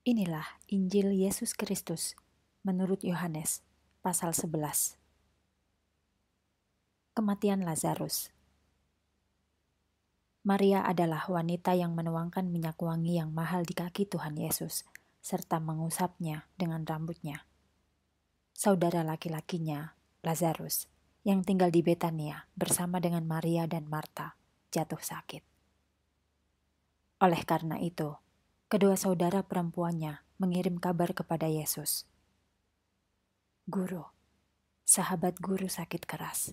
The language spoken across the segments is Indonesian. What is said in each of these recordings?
Inilah Injil Yesus Kristus menurut Yohanes pasal 11. Kematian Lazarus. Maria adalah wanita yang menuangkan minyak wangi yang mahal di kaki Tuhan Yesus serta mengusapnya dengan rambutnya. Saudara laki-lakinya, Lazarus, yang tinggal di Betania bersama dengan Maria dan Marta, jatuh sakit. Oleh karena itu, kedua saudara perempuannya mengirim kabar kepada Yesus. Guru, sahabat guru sakit keras.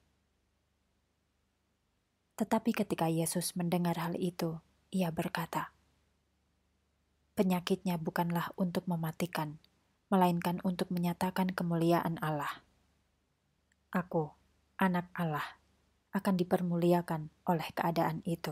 Tetapi ketika Yesus mendengar hal itu, ia berkata, "Penyakitnya bukanlah untuk mematikan, melainkan untuk menyatakan kemuliaan Allah. Aku, anak Allah, akan dipermuliakan oleh keadaan itu."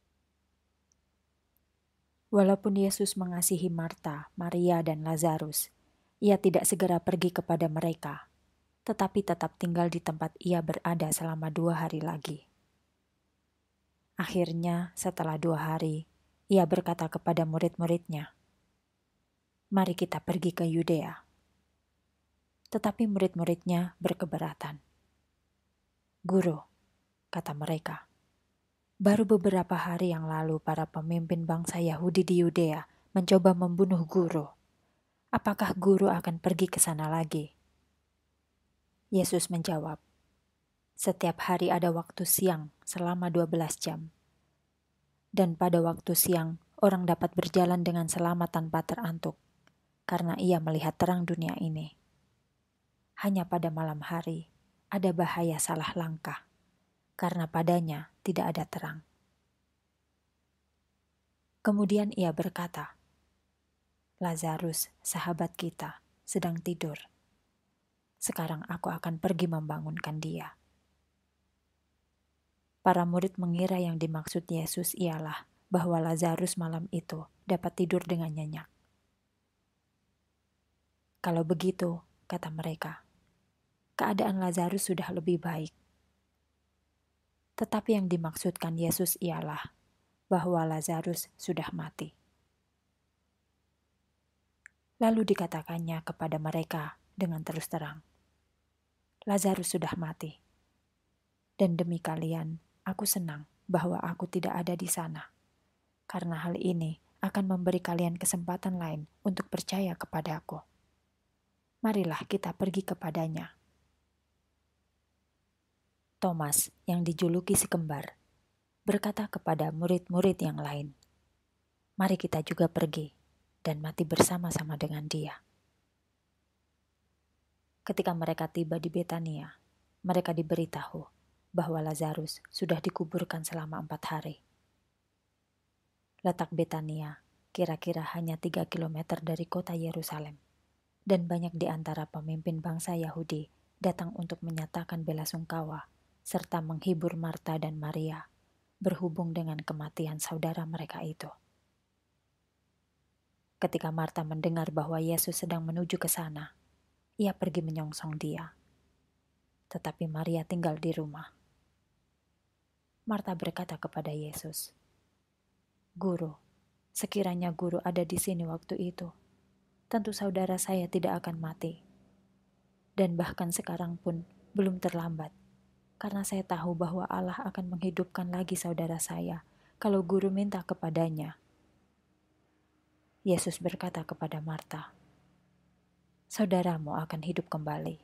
Walaupun Yesus mengasihi Marta, Maria, dan Lazarus, ia tidak segera pergi kepada mereka, tetapi tetap tinggal di tempat ia berada selama 2 hari lagi. Akhirnya, setelah 2 hari, ia berkata kepada murid-muridnya, "Mari kita pergi ke Yudea." Tetapi murid-muridnya berkeberatan. "Guru," kata mereka, "baru beberapa hari yang lalu para pemimpin bangsa Yahudi di Yudea mencoba membunuh guru. Apakah guru akan pergi ke sana lagi?" Yesus menjawab, "Setiap hari ada waktu siang selama 12 jam. Dan pada waktu siang, orang dapat berjalan dengan selamat tanpa terantuk, karena ia melihat terang dunia ini. Hanya pada malam hari, ada bahaya salah langkah, karena padanya tidak ada terang." Kemudian ia berkata, "Lazarus, sahabat kita, sedang tidur. Sekarang aku akan pergi membangunkan dia." Para murid mengira yang dimaksud Yesus ialah bahwa Lazarus malam itu dapat tidur dengan nyenyak. "Kalau begitu," kata mereka, "keadaan Lazarus sudah lebih baik." Tetapi yang dimaksudkan Yesus ialah bahwa Lazarus sudah mati. Lalu dikatakannya kepada mereka dengan terus terang, "Lazarus sudah mati. Dan demi kalian, aku senang bahwa aku tidak ada di sana, karena hal ini akan memberi kalian kesempatan lain untuk percaya kepadaku. Marilah kita pergi kepadanya." Thomas, yang dijuluki si kembar, berkata kepada murid-murid yang lain, "Mari kita juga pergi dan mati bersama-sama dengan dia." Ketika mereka tiba di Betania, mereka diberitahu bahwa Lazarus sudah dikuburkan selama 4 hari. Letak Betania kira-kira hanya 3 kilometer dari kota Yerusalem, dan banyak di antara pemimpin bangsa Yahudi datang untuk menyatakan belasungkawa serta menghibur Marta dan Maria berhubung dengan kematian saudara mereka itu. Ketika Marta mendengar bahwa Yesus sedang menuju ke sana, ia pergi menyongsong dia. Tetapi Maria tinggal di rumah. Marta berkata kepada Yesus, "Guru, sekiranya guru ada di sini waktu itu, tentu saudara saya tidak akan mati. Dan bahkan sekarang pun belum terlambat, karena saya tahu bahwa Allah akan menghidupkan lagi saudara saya kalau guru minta kepadanya." Yesus berkata kepada Marta, "Saudaramu akan hidup kembali."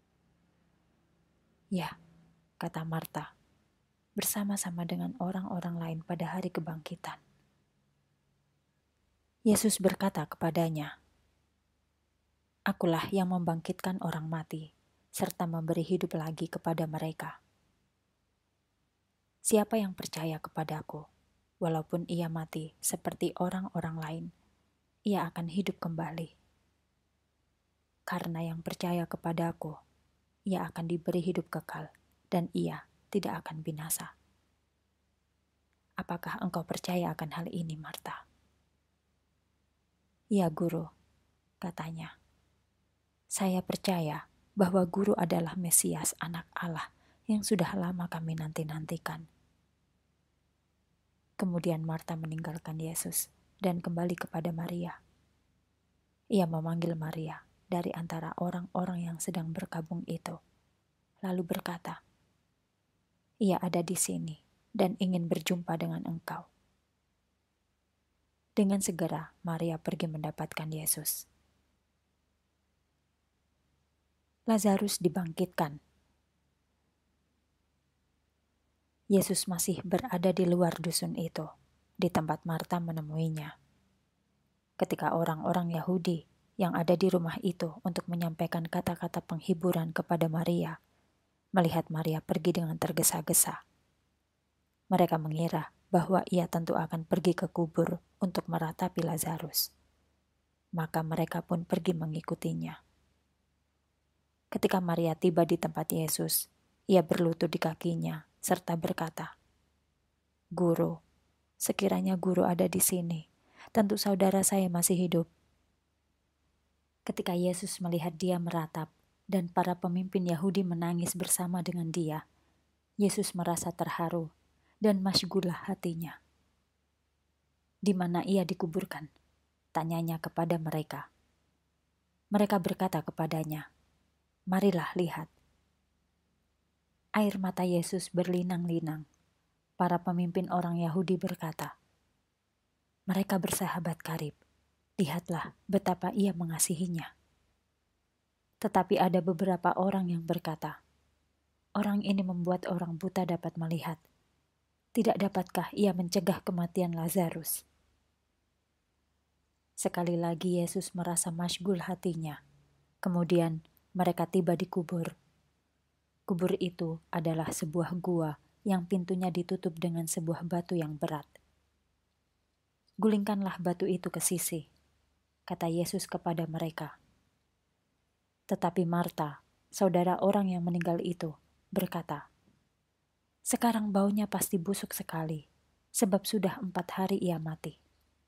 "Ya," kata Marta, "bersama-sama dengan orang-orang lain pada hari kebangkitan." Yesus berkata kepadanya, "Akulah yang membangkitkan orang mati, serta memberi hidup lagi kepada mereka. Siapa yang percaya kepadaku, walaupun ia mati seperti orang-orang lain, ia akan hidup kembali. Karena yang percaya kepadaku, ia akan diberi hidup kekal, dan ia tidak akan binasa." Apakah engkau percaya akan hal ini, Marta?" "Ya, Guru," katanya. "Saya percaya bahwa Guru adalah Mesias, Anak Allah, yang sudah lama kami nanti-nantikan." Kemudian Marta meninggalkan Yesus dan kembali kepada Maria. Ia memanggil Maria dari antara orang-orang yang sedang berkabung itu, lalu berkata, "Ia ada di sini dan ingin berjumpa dengan engkau." Dengan segera Maria pergi mendapatkan Yesus. Lazarus dibangkitkan. Yesus masih berada di luar dusun itu, di tempat Marta menemuinya. Ketika orang-orang Yahudi yang ada di rumah itu untuk menyampaikan kata-kata penghiburan kepada Maria, melihat Maria pergi dengan tergesa-gesa, mereka mengira bahwa ia tentu akan pergi ke kubur untuk meratapi Lazarus. Maka mereka pun pergi mengikutinya. Ketika Maria tiba di tempat Yesus, ia berlutut di kakinya serta berkata, "Guru, sekiranya Guru ada di sini, tentu saudara saya masih hidup." Ketika Yesus melihat dia meratap dan para pemimpin Yahudi menangis bersama dengan dia, Yesus merasa terharu dan masyghul hatinya. "Di mana ia dikuburkan?" tanyanya kepada mereka. Mereka berkata kepadanya, "Marilah lihat." Air mata Yesus berlinang-linang. Para pemimpin orang Yahudi berkata, "Mereka bersahabat karib. Lihatlah betapa ia mengasihinya." Tetapi ada beberapa orang yang berkata, "Orang ini membuat orang buta dapat melihat. Tidak dapatkah ia mencegah kematian Lazarus?" Sekali lagi Yesus merasa masyghul hatinya. Kemudian mereka tiba di kubur. Kubur itu adalah sebuah gua yang pintunya ditutup dengan sebuah batu yang berat. "Gulingkanlah batu itu ke sisi," kata Yesus kepada mereka. Tetapi Marta, saudara orang yang meninggal itu, berkata, "Sekarang baunya pasti busuk sekali, sebab sudah 4 hari ia mati."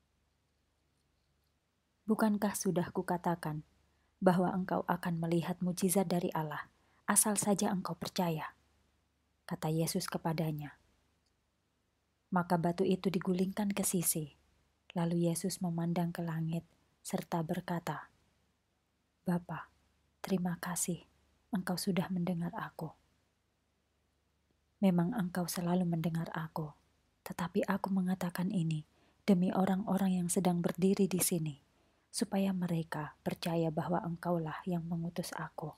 "Bukankah sudah kukatakan bahwa engkau akan melihat mujizat dari Allah, asal saja engkau percaya?" kata Yesus kepadanya. Maka batu itu digulingkan ke sisi. Lalu Yesus memandang ke langit serta berkata, "Bapa, terima kasih engkau sudah mendengar aku. Memang engkau selalu mendengar aku, tetapi aku mengatakan ini demi orang-orang yang sedang berdiri di sini, supaya mereka percaya bahwa engkaulah yang mengutus aku."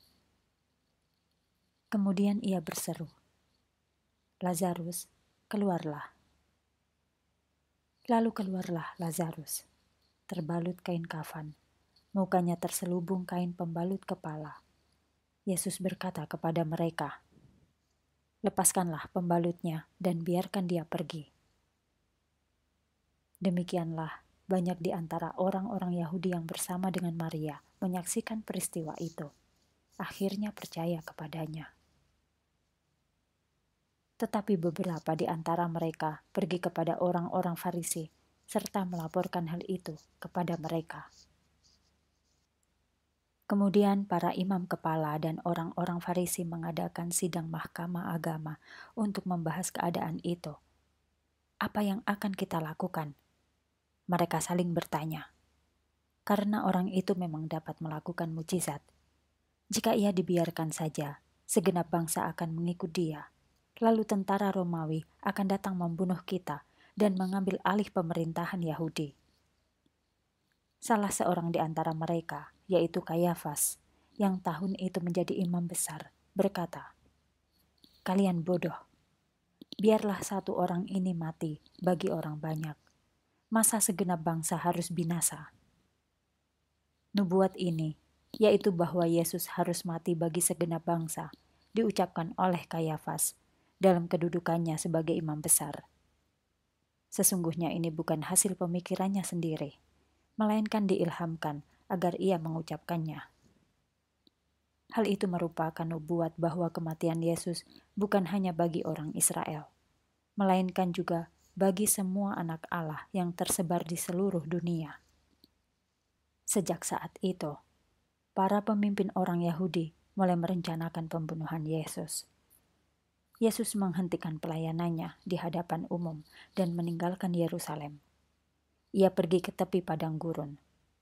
Kemudian ia berseru, "Lazarus, keluarlah." Lalu keluarlah Lazarus, terbalut kain kafan, mukanya terselubung kain pembalut kepala. Yesus berkata kepada mereka, "Lepaskanlah pembalutnya dan biarkan dia pergi." Demikianlah banyak di antara orang-orang Yahudi yang bersama dengan Maria menyaksikan peristiwa itu. Akhirnya percaya kepadanya. Tetapi beberapa di antara mereka pergi kepada orang-orang Farisi serta melaporkan hal itu kepada mereka. Kemudian para imam kepala dan orang-orang Farisi mengadakan sidang mahkamah agama untuk membahas keadaan itu. Apa yang akan kita lakukan? Mereka saling bertanya. Karena orang itu memang dapat melakukan mujizat. Jika ia dibiarkan saja, segenap bangsa akan mengikut dia. Lalu tentara Romawi akan datang membunuh kita dan mengambil alih pemerintahan Yahudi. Salah seorang di antara mereka, yaitu Kayafas, yang tahun itu menjadi imam besar, berkata, "Kalian bodoh. Biarlah satu orang ini mati bagi orang banyak. Masa segenap bangsa harus binasa?" Nubuat ini, yaitu bahwa Yesus harus mati bagi segenap bangsa, diucapkan oleh Kayafas dalam kedudukannya sebagai imam besar. Sesungguhnya ini bukan hasil pemikirannya sendiri, melainkan diilhamkan agar ia mengucapkannya. Hal itu merupakan nubuat bahwa kematian Yesus bukan hanya bagi orang Israel, melainkan juga bagi semua anak Allah yang tersebar di seluruh dunia. Sejak saat itu, para pemimpin orang Yahudi mulai merencanakan pembunuhan Yesus. Yesus menghentikan pelayanannya di hadapan umum dan meninggalkan Yerusalem. Ia pergi ke tepi padang gurun,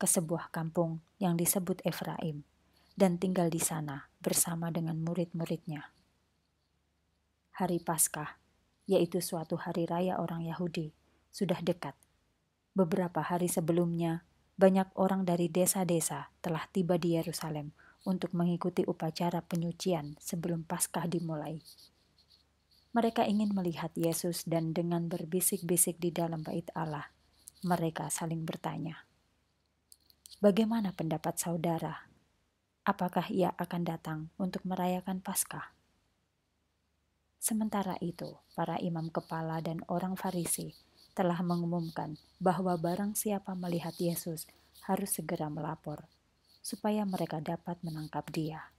ke sebuah kampung yang disebut Efraim dan tinggal di sana bersama dengan murid-muridnya. Hari Paskah, yaitu suatu hari raya orang Yahudi, sudah dekat. Beberapa hari sebelumnya, banyak orang dari desa-desa telah tiba di Yerusalem untuk mengikuti upacara penyucian sebelum Paskah dimulai. Mereka ingin melihat Yesus dan dengan berbisik-bisik di dalam bait Allah, mereka saling bertanya, "Bagaimana pendapat saudara? Apakah ia akan datang untuk merayakan Paskah?" Sementara itu, para imam kepala dan orang Farisi telah mengumumkan bahwa barang siapa melihat Yesus harus segera melapor, supaya mereka dapat menangkap dia.